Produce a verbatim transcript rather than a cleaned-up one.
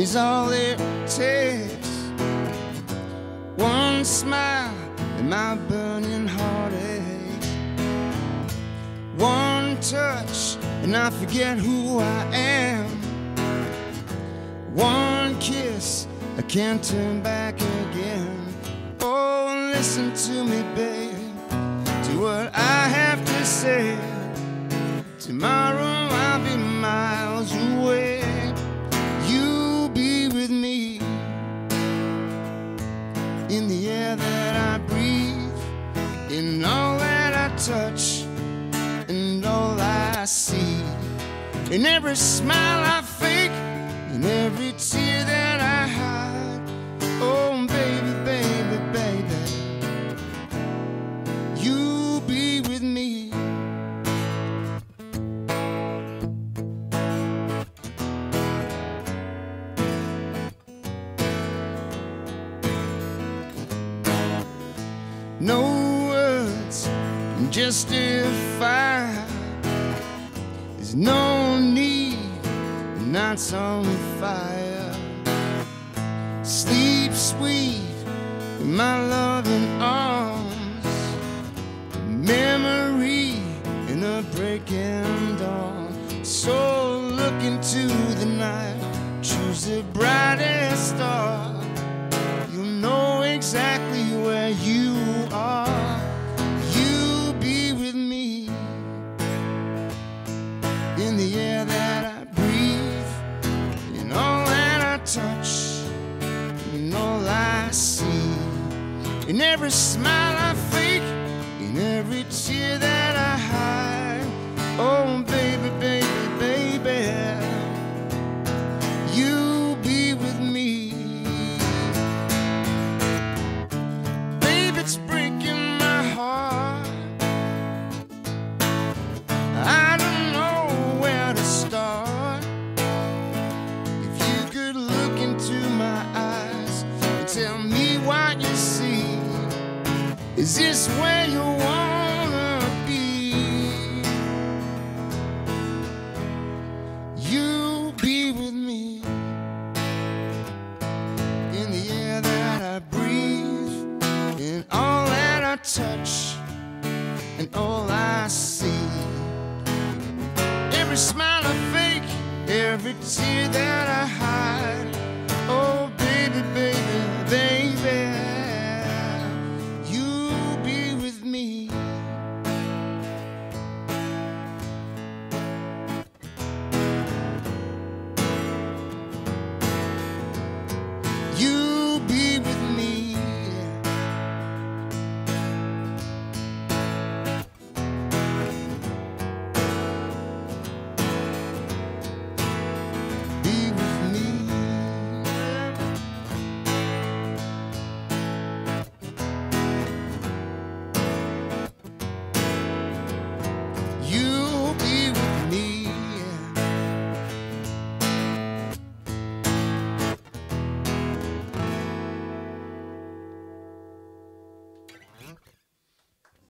is all it takes. One smile and my burning heartache. One touch and I forget who I am. One kiss, I can't turn back again. Oh, listen to me, babe, to what I have to say. Tomorrow I'll be miles away. You be with me in the air that I breathe, in all that I touch, and all I see, in every smile I fake, in every tear that I hide. Oh, baby, baby, baby, you be with me. No words can justify. There's no need, nights on fire. Sleep sweet in my loving arms. Memory in the breaking dawn. So look into the night, choose the brightest star. You'll know exactly where you are. You be with me in the air that I breathe, in all that I touch, in all I see, in every smile I fake, in every tear that I hide. Oh, baby, baby, baby, you be with me. Baby, it's breaking my heart. I don't know where to start. If you could look into my eyes and tell me what you see, is this where you wanna be? You be with me in the air that I breathe, in all that I touch, and all I see. Every smile I fake, every tear that I hide.